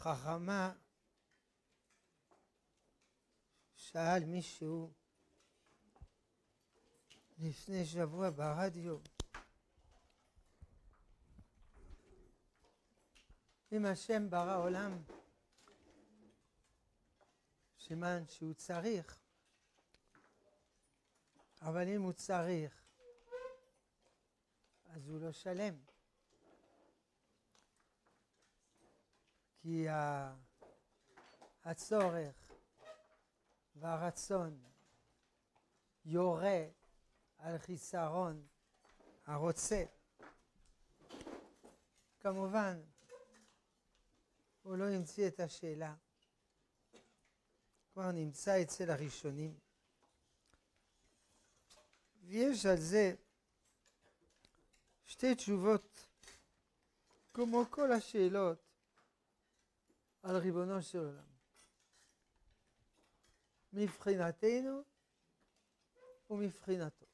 חכמה שאל מישהו לפני שבוע ברדיו, אם השם ברא עולם, סימן שהוא צריך, אבל אם הוא צריך, אז הוא לא שלם. כי הצורך והרצון יורה על חיסרון הרוצה. כמובן, הוא לא המציא את השאלה. כבר נמצא אצל הראשונים. ויש על זה שתי תשובות, כמו כל השאלות על ריבונו של עולם. מבחינתנו ומבחינתו.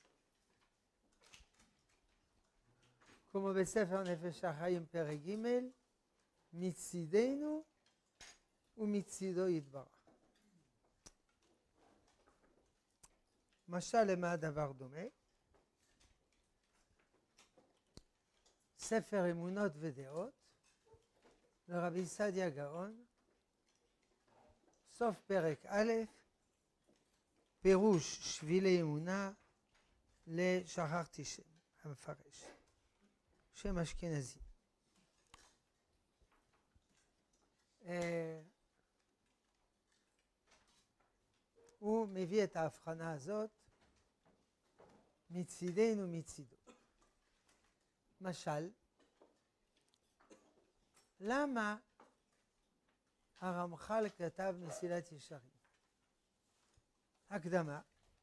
כמו בספר נפש החיים פרק ג', מצידנו ומצידו יתברך. משל למה הדבר דומה? ספר אמונות ודעות לרבי סעדיה גאון, סוף פרק א', פירוש שבילי אמונה לשכחתי שם, המפרש, שם אשכנזי. הוא מביא את ההבחנה הזאת מצידנו מצידו. משל, למה הרמח"ל כתב מסילת ישרים? הקדמה.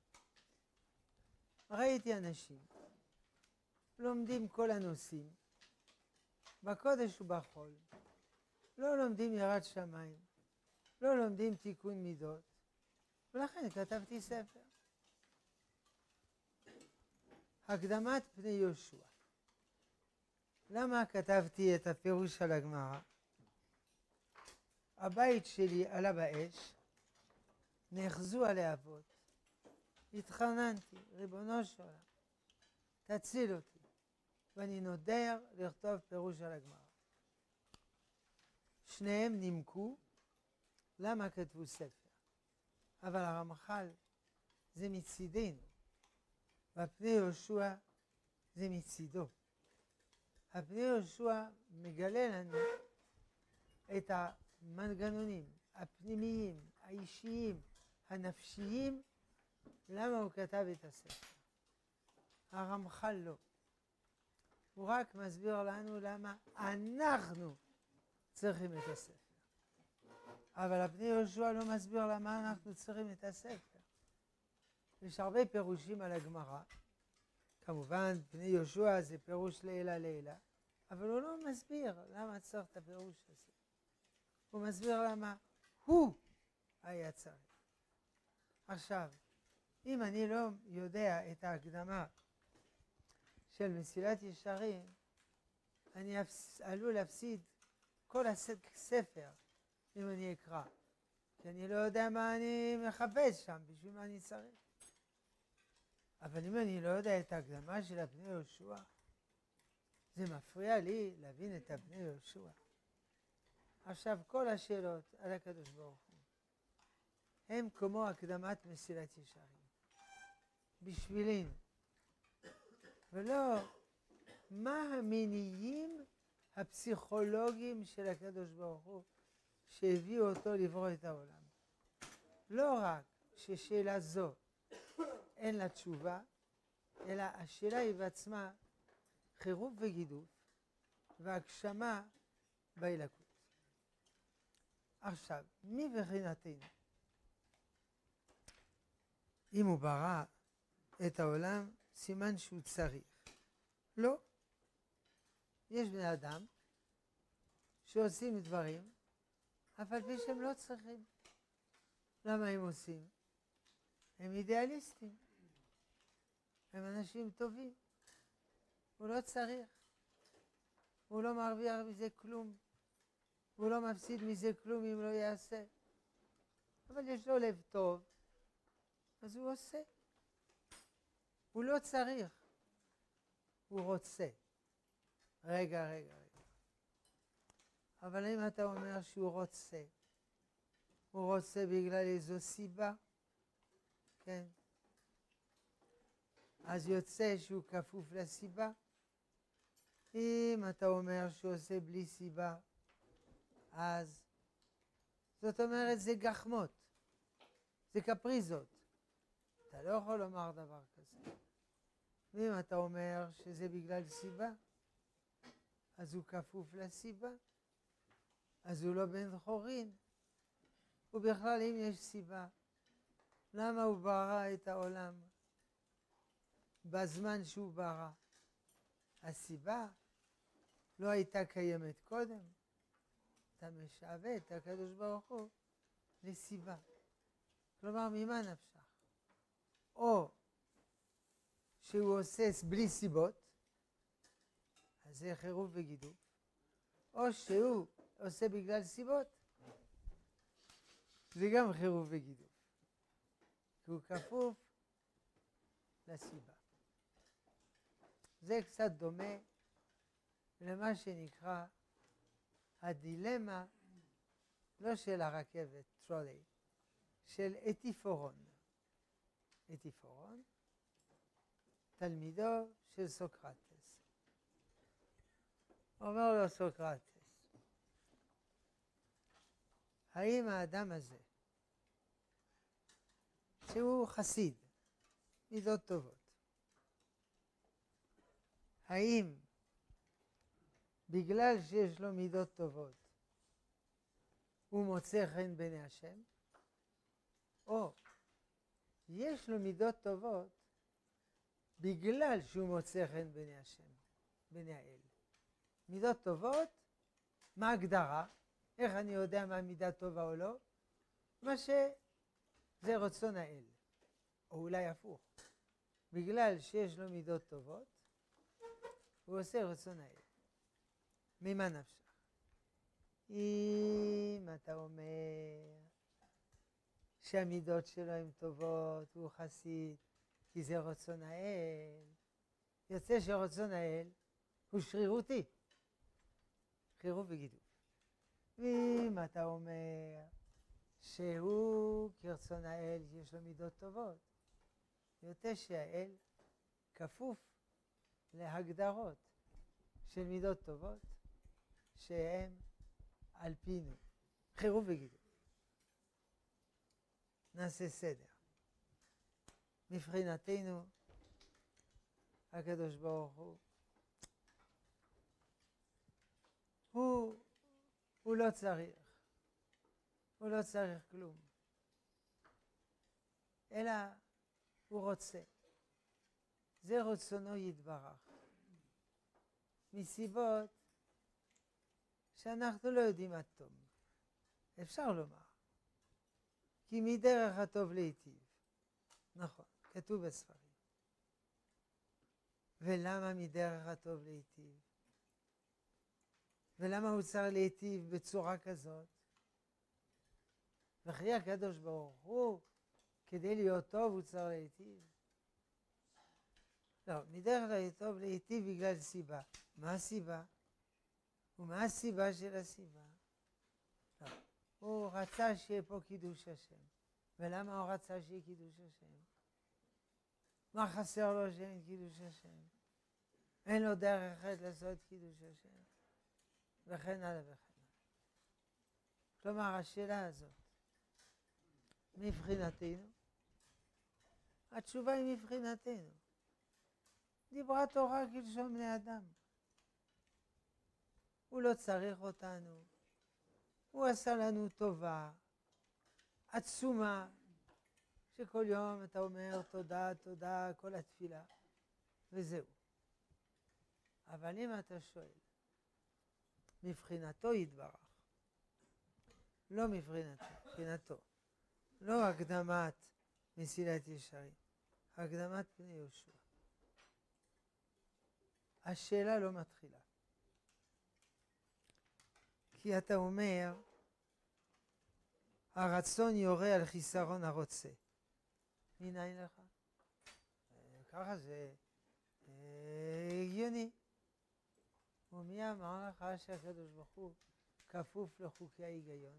ראיתי אנשים לומדים כל הנושאים בקודש ובחול, לא לומדים יראת שמיים, לא לומדים תיקון מידות, ולכן כתבתי ספר. הקדמת פני יהושע. למה כתבתי את הפירוש על הגמרא? הבית שלי עלה באש, נאחזו הלהבות, התחננתי, ריבונו של עולם, תציל אותי, ואני נודר לכתוב פירוש על הגמרא. שניהם נימקו למה כתבו ספר, אבל הרמח"ל זה מצידנו, והפני יהושע זה מצידו. הפני יהושע מגלה לנו את המנגנונים הפנימיים, האישיים, הנפשיים, למה הוא כתב את הספר. הרמח"ל לא. הוא רק מסביר לנו למה אנחנו צריכים את הספר. אבל הפני יהושע לא מסביר למה אנחנו צריכים את הספר. יש הרבה פירושים על הגמרא. כמובן, פני יהושע זה פירוש לעילה לעילה, אבל הוא לא מסביר למה צריך את הפירוש הזה. הוא מסביר למה הוא היה צריך. עכשיו, אם אני לא יודע את ההקדמה של מסילת ישרים, אני עלול להפסיד כל הספר אם אני אקרא. כי אני לא יודע מה אני מחפש שם, בשביל מה אני צריך. אבל אם אני לא יודע את ההקדמה של הפני יהושע, זה מפריע לי להבין את הפני יהושע. עכשיו, כל השאלות על הקדוש ברוך הוא, הם כמו הקדמת מסילת ישרים. בשבילנו. ולא, מה המניעים הפסיכולוגיים של הקדוש ברוך הוא שהביאו אותו לברוא את העולם. לא רק ששאלה זו אין לה תשובה, אלא השאלה היא בעצמה חירוף וגידוף והגשמה באלוקות. עכשיו, מבחינתנו, אם הוא ברא את העולם, סימן שהוא צריך. לא. יש בני אדם שעושים דברים, אבל פי שהם לא צריכים. למה הם עושים? הם אידיאליסטים. הם אנשים טובים. הוא לא צריך. הוא לא מרוויח מזה כלום. והוא לא מפסיד מזה כלום אם לא יעשה. אבל יש לו לב טוב, אז הוא עושה. הוא לא צריך, הוא רוצה. רגע. אבל אם אתה אומר שהוא רוצה, הוא רוצה בגלל איזו סיבה, כן? אז יוצא שהוא כפוף לסיבה. אם אתה אומר שהוא עושה בלי סיבה, אז זאת אומרת זה גחמות, זה קפריזות. אתה לא יכול לומר דבר כזה. ואם אתה אומר שזה בגלל סיבה, אז הוא כפוף לסיבה, אז הוא לא בן חורין. ובכלל אם יש סיבה, למה הוא ברא את העולם בזמן שהוא ברא? הסיבה לא הייתה קיימת קודם. אתה משווה את הקדוש ברוך הוא לסיבה. כלומר, ממה נפשך? או שהוא עושה בלי סיבות, אז זה חירוף וגידוף, או שהוא עושה בגלל סיבות, זה גם חירוף וגידוף. כי הוא כפוף לסיבה. זה קצת דומה למה שנקרא הדילמה, לא של הרכבת, טרולי, של אתיפורון. אתיפורון, תלמידו של סוקרטס. אומר לו סוקרטס, האם האדם הזה, שהוא חסיד, מידות טובות, האם בגלל שיש לו מידות טובות הוא מוצא חן בעיני השם, או יש לו מידות טובות בגלל שהוא מוצא חן בעיני השם, בעיני האל? מידות טובות, מה ההגדרה? איך אני יודע מה מידה טובה או לא? מה שזה רצון האל, או אולי הפוך. בגלל שיש לו מידות טובות, הוא עושה רצון האל. ממה נפשך? אם אתה אומר שהמידות שלו הן טובות, הוא חסיד, כי זה רצון האל, יוצא שרצון האל הוא שרירותי. חירוף וגידוף. ואם אתה אומר שהוא כרצון האל, יש לו מידות טובות, יוצא שהאל כפוף להגדרות של מידות טובות שהן על פינו. חירוף וגידוף. נעשה סדר. מבחינתנו, הקדוש ברוך הוא לא צריך. הוא לא צריך כלום. אלא הוא רוצה. זה רצונו יתברך. מסיבות שאנחנו לא יודעים עד תום. אפשר לומר. כי מדרך הטוב להיטיב. נכון, כתוב בספרים. ולמה מדרך הטוב להיטיב? ולמה הוא צריך להיטיב בצורה כזאת? וכי הקדוש ברוך הוא, כדי להיות טוב הוא צריך להיטיב? לא, מדרך הטוב להיטיב בגלל סיבה. מה הסיבה? ומה הסיבה של הסיבה? לא, הוא רצה שיהיה פה קידוש השם. ולמה הוא רצה שיהיה קידוש השם? מה חסר לו שאין קידוש השם? אין לו דרך אחרת לעשות קידוש השם. וכן הלאה וכן הלאה. כלומר, השאלה הזאת, מבחינתנו, התשובה היא מבחינתנו. דיברה תורה כלשון בני אדם. הוא לא צריך אותנו. הוא עשה לנו טובה עצומה, שכל יום אתה אומר תודה, תודה, כל התפילה, וזהו. אבל אם אתה שואל, מבחינתו יתברך, לא מבחינתו, לא הקדמת מסילת ישרים, הקדמת פני יהושע. השאלה לא מתחילה. כי אתה אומר, הרצון יורה על חיסרון הרוצה. מנין לך? ככה זה הגיוני. ומי אמר לך שהקדוש ברוך הוא כפוף לחוקי ההיגיון?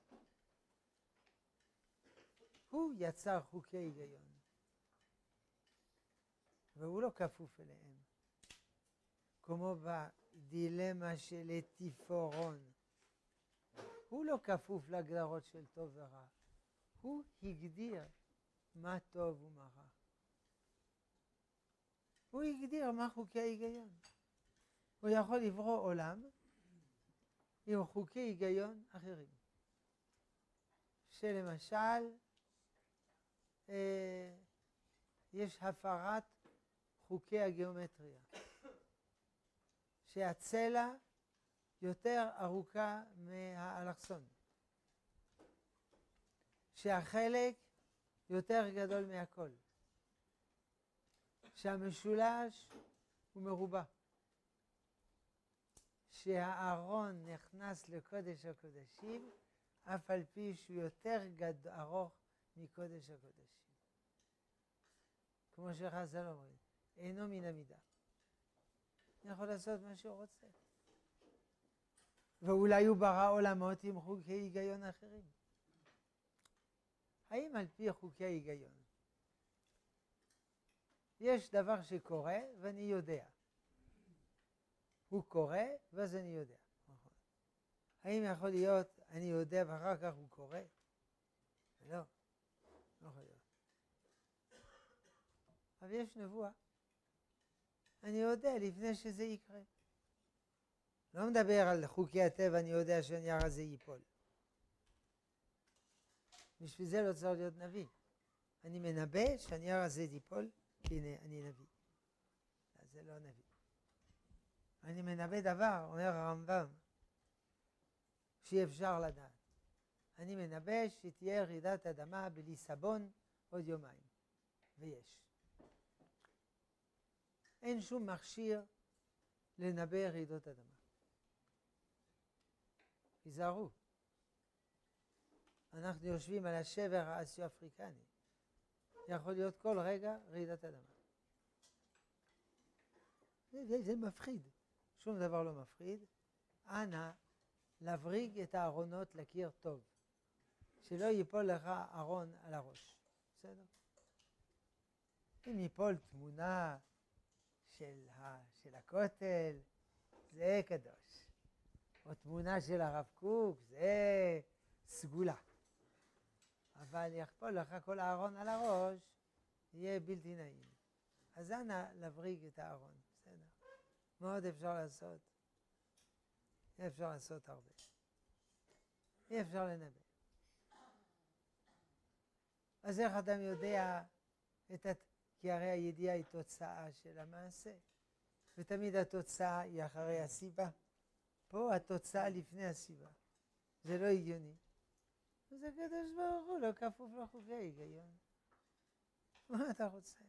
הוא יצר חוקי היגיון, והוא לא כפוף אליהם. כמו בדילמה של אתיפורון. הוא לא כפוף להגדרות של טוב ורע. הוא הגדיר מה טוב ומה רע. הוא הגדיר מה חוקי ההיגיון. הוא יכול לברוא עולם עם חוקי היגיון אחרים. שלמשל, יש הפרת חוקי הגיאומטריה. שהצלע יותר ארוכה מהאלכסון. שהחלק יותר גדול מהכל. שהמשולש הוא מרובע. שהארון נכנס לקודש הקודשים, אף על פי שהוא יותר ארוך מקודש הקודשים. כמו שחז"ל אומרים, אינו מן המידה. יכול לעשות מה שהוא רוצה. ואולי הוא ברא עולמות עם חוקי היגיון אחרים. האם על פי חוקי ההיגיון יש דבר שקורה ואני יודע? הוא קורה ואז אני יודע. האם יכול להיות אני יודע ואחר כך הוא קורה? לא, לא יכול להיות. אבל יש נבואה. אני יודע לפני שזה יקרה. לא מדבר על חוקי הטבע, אני יודע שהנייר הזה ייפול. בשביל זה לא צריך להיות נביא. אני מנבא שהנייר הזה ייפול, כי אני נביא. זה לא נביא. אני מנבא דבר, אומר הרמב"ם, שאי אפשר לדעת. אני מנבא שתהיה רעידת אדמה בליסבון עוד יומיים. ויש. אין שום מכשיר לנבא רעידות אדמה. תיזהרו. אנחנו יושבים על השבר האסיה-אפריקני. יכול להיות כל רגע רעידת אדמה. זה מפחיד. שום דבר לא מפחיד. אנא, להבריג את הארונות לקיר טוב. שלא ייפול לך ארון על הראש. בסדר? אם ייפול תמונה של הכותל, זה קדוש. או תמונה של הרב קוק, זה סגולה. אבל יכפול לך כל הארון על הראש, יהיה בלתי נעים. אז אנא להבריג את הארון, בסדר. מה עוד אפשר לעשות? אי אפשר לעשות הרבה. אי אפשר לנבא. אז איך אדם יודע כי הרי הידיעה היא תוצאה של המעשה. ותמיד התוצאה היא אחרי הסיבה. פה התוצאה לפני הסיבה. זה לא הגיוני. אז הקדוש ברוך הוא לא כפוף לחוקי היגיון. מה אתה רוצה?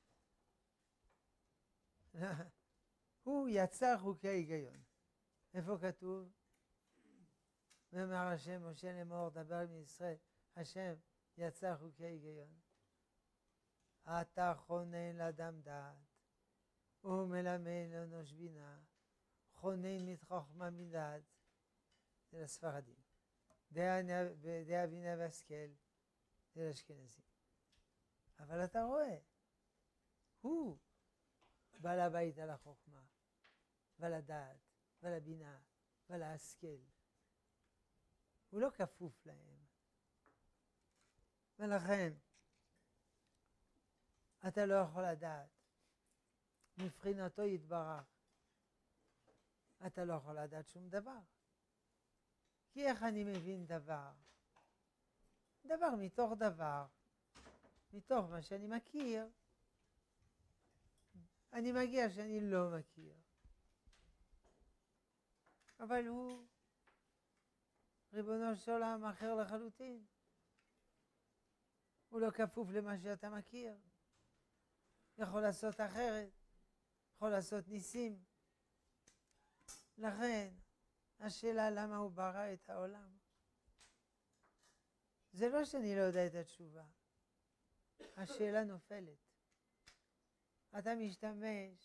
הוא יצר חוקי היגיון. איפה כתוב? ואמר השם משה לאמור דבר עם ישראל. השם יצר חוקי היגיון. אתה חונן לאדם דעת, ומלמד לאנוש בינה, חונן מתחוכמה מדעת. זה לספרדים. דעה בינה והשכל, זה לאשכנזים. אבל אתה רואה, הוא בעל הבית על החוכמה, ועל הדעת, ועל הבינה, ועל ההשכל. הוא לא כפוף להם. ולכן, אתה לא יכול לדעת. מבחינתו יתברך. אתה לא יכול לדעת שום דבר. כי איך אני מבין דבר? דבר מתוך דבר. מתוך מה שאני מכיר. אני מגיע שאני לא מכיר. אבל הוא ריבונו של עולם אחר לחלוטין. הוא לא כפוף למה שאתה מכיר. יכול לעשות אחרת. יכול לעשות ניסים. לכן, השאלה למה הוא ברא את העולם. זה לא שאני לא יודע את התשובה. השאלה נופלת. אתה משתמש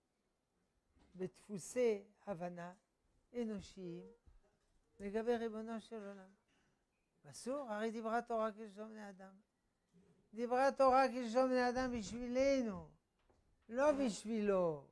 בדפוסי הבנה אנושיים לגבי ריבונו של עולם. אסור, הרי דיברה תורה כלשון בני אדם. דיברה תורה כלשון בני אדם בשבילנו, לא בשבילו.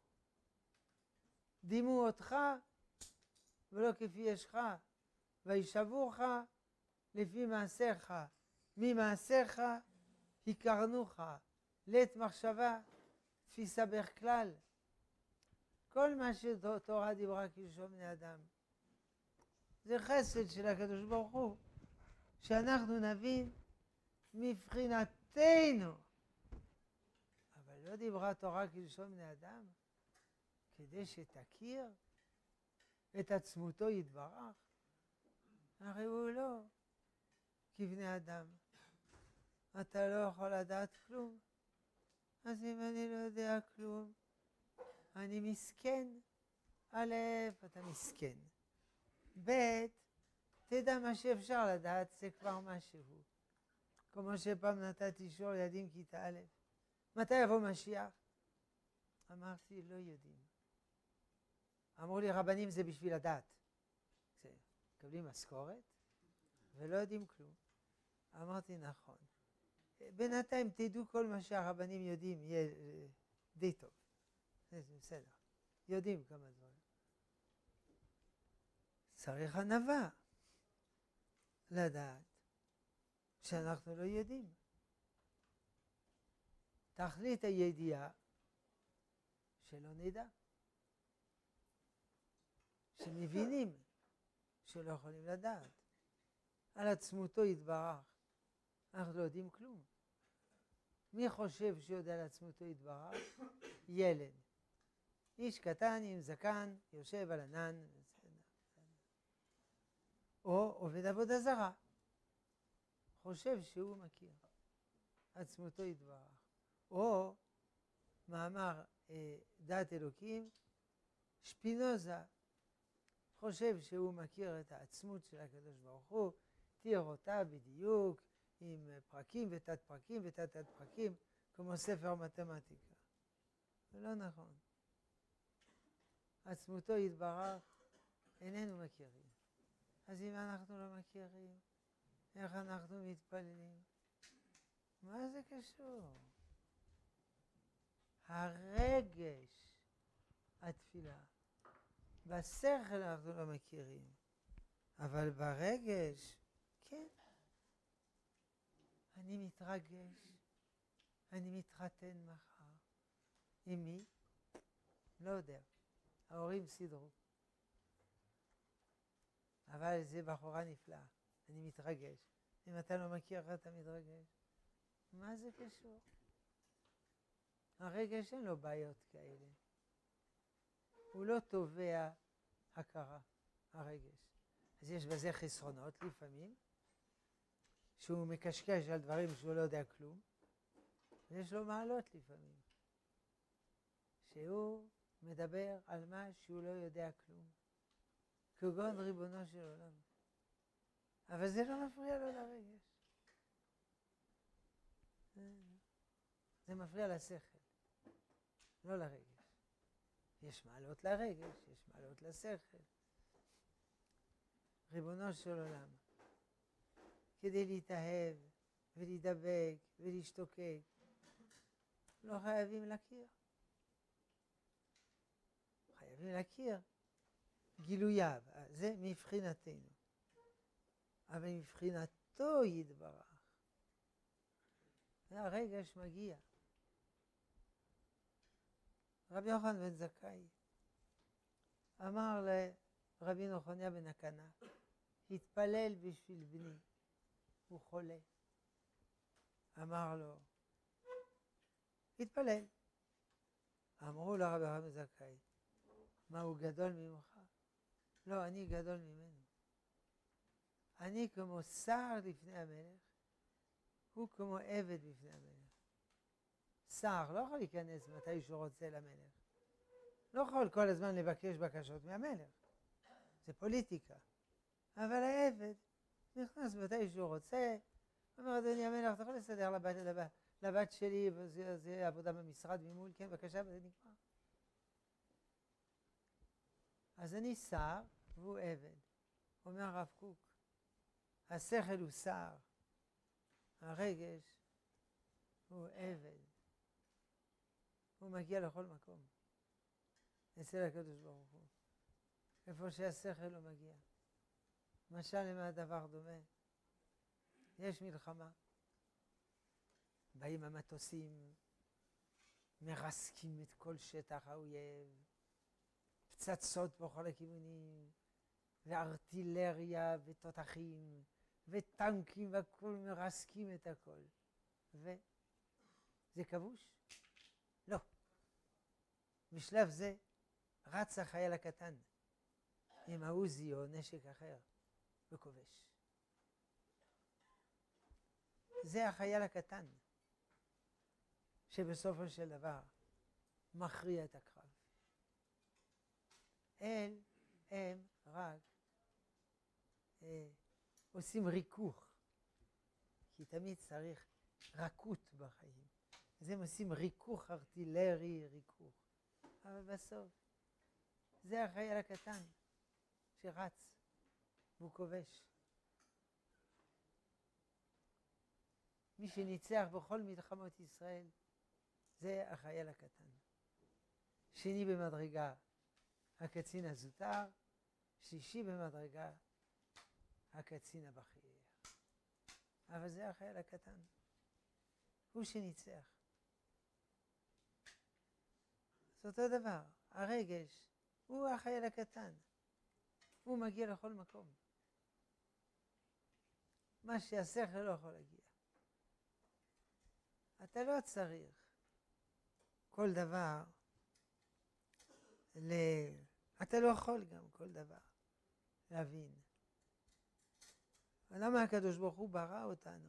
דימו אותך ולא כפי ישך, וישבוך לפי מעשיך. ממעשיך הכרנוך, לית מחשבה, תפיסה בכלל. כל מה שתורה דיברה כלשון בני אדם, זה חסד של הקדוש ברוך הוא, שאנחנו נבין מבחינתנו. אבל לא דיברה תורה כלשון בני אדם, כדי שתכיר את עצמותו יתברך. הרי הוא לא כבני אדם. אתה לא יכול לדעת כלום. אז אם אני לא יודע כלום, אני מסכן. א', אתה מסכן. ב', תדע מה שאפשר לדעת, זה כבר משהו. כמו שפעם נתתי שיעור ילדים כיתה א', מתי יבוא משיח? אמרתי, לא יודעים. אמרו לי, רבנים זה בשביל לדעת. מקבלים משכורת ולא יודעים כלום. אמרתי, נכון. בינתיים תדעו כל מה שהרבנים יודעים, יהיה די טוב. זה בסדר. יודעים כמה דברים. צריך ענווה לדעת שאנחנו לא יודעים. תכלית הידיעה שלא נדע. שמבינים שלא יכולים לדעת. על עצמותו יתברך. אנחנו לא יודעים כלום. מי חושב שיודע על עצמותו יתברך? ילד. איש קטן עם זקן יושב על ענן. או עובד עבודה זרה. חושב שהוא מכיר. עצמותו יתברך. או מאמר דת אלוקים, שפינוזה חושב שהוא מכיר את העצמות של הקדוש ברוך הוא, תיאר אותה בדיוק עם פרקים ותת פרקים ותת תת פרקים, כמו ספר מתמטיקה. זה לא נכון. עצמותו יתברך איננו מכירים. אז אם אנחנו לא מכירים, איך אנחנו מתפללים? מה זה קשור? הרגש, התפילה. בשכל אנחנו לא מכירים, אבל ברגש, כן. אני מתרגש, אני מתחתן מחר. עם מי? לא יודע. ההורים סידרו. אבל זה בחורה נפלאה, אני מתרגש. אם אתה לא מכיר, אתה מתרגש. מה זה קשור? הרגש אין לו בעיות כאלה. הוא לא תובע הכרה, הרגש. אז יש בזה חסרונות לפעמים, שהוא מקשקש על דברים שהוא לא יודע כלום, ויש לו מעלות לפעמים, שהוא מדבר על מה שהוא לא יודע כלום, כגון ריבונו של עולם. אבל זה לא מפריע לו לרגש. זה מפריע לשכל, לא לרגש. יש מעלות לרגש, יש מעלות לשכל. ריבונו של עולם, כדי להתאהב ולהידבק ולהשתוקק, לא חייבים להכיר. חייבים להכיר גילוייו, זה מבחינתנו. אבל מבחינתו יתברך. הרגש מגיע. רבי יוחנן בן זכאי אמר לרבי נחוניה בן הקנה, התפלל בשביל בני, הוא חולה. אמר לו, התפלל. אמרו לרבי יוחנן בן זכאי, מה, הוא גדול ממך? לא, אני גדול ממנו. אני כמו שר לפני המלך, הוא כמו עבד בפני המלך. שר לא יכול להיכנס מתי שהוא רוצה למלך. לא יכול כל הזמן לבקש בקשות מהמלך. זה פוליטיקה. אבל העבד נכנס מתי שהוא רוצה, אומר, אדוני המלך, אתה יכול לסדר לבת שלי, וזה עבודה במשרד ממול, כן, בבקשה, וזה נגמר. אז אני שר, והוא עבד. אומר הרב קוק, השכל הוא שר, הרגש הוא עבד. הוא מגיע לכל מקום. אצל הקדוש ברוך הוא. איפה שהשכל לא מגיע. משל למה הדבר דומה? יש מלחמה. באים המטוסים, מרסקים את כל שטח האויב, פצצות בכל הכיוונים, וארטילריה ותותחים, וטנקים והכל, מרסקים את הכל. וזה כבוש? לא. בשלב זה רץ החייל הקטן עם העוזי או נשק אחר וכובש. זה החייל הקטן שבסופו של דבר מכריע את הקרב. הם רק עושים ריכוך, כי תמיד צריך רכות בחיים. אז הם עושים ריכוך ארטילרי, ריכוך. אבל בסוף זה החייל הקטן שרץ והוא כובש. מי שניצח בכל מלחמות ישראל זה החייל הקטן. שני במדרגה הקצין הזוטר, שלישי במדרגה הקצין הבכיר. אבל זה החייל הקטן. הוא שניצח. זה אותו דבר. הרגש הוא החייל הקטן. הוא מגיע לכל מקום. מה שהשכל לא יכול להגיע. אתה לא צריך כל דבר אתה לא יכול גם כל דבר להבין. למה הקדוש ברוך הוא ברא אותנו?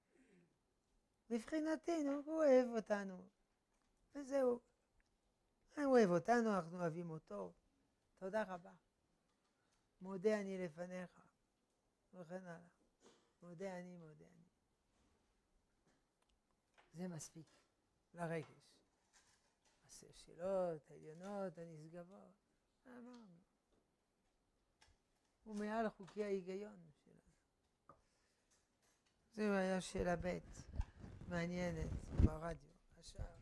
מבחינתנו הוא אוהב אותנו. וזהו. הוא אוהב אותנו, אנחנו אוהבים אותו. תודה רבה. מודה אני לפניך. וכן הלאה. מודה אני, מודה אני. זה מספיק לרגש. השאלות, העליונות, הנשגבות. אמרנו. הוא מעל חוקי ההיגיון שלנו. זהו היה שאלה ב' מעניינת ברדיו. השאר.